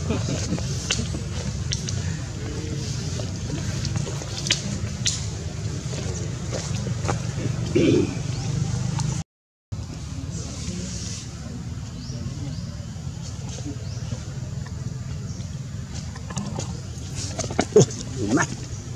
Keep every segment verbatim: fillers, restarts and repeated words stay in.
Này.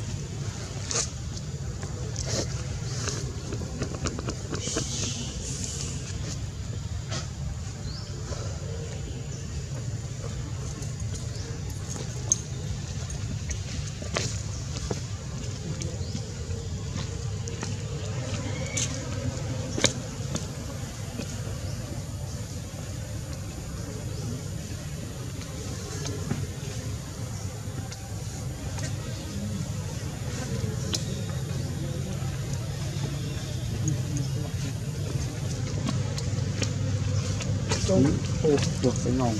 Ô, được cái ngon.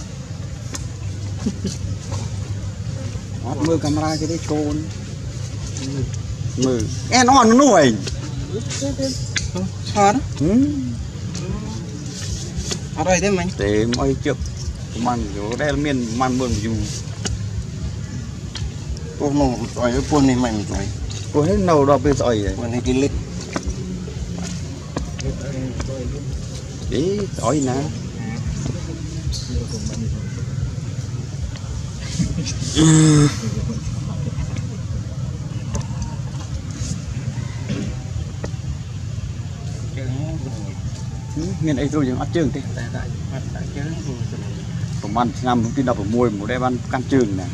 Mưa camera cái đấy trôn. Mưa. Em nó còn nuôi. Sao đó? Ừ. Ở đây thế mình. Để mọi chụp màn chỗ đây là miền màn mường dù. Cô nó rồi cái quân này mình rồi. Cô hết nầu đọc bên rồi vậy. Quân này cái lít. Đấy, rồi nè. Miền ấy rồi nhưng ăn trường thế. Tổng ban năm chúng tôi đọc ở môi một đây ban căn trường nè.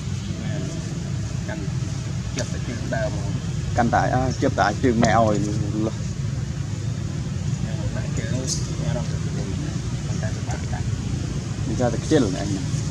Căn tại chụp tại trường mẹ ơi. Đi ra được chết rồi anh.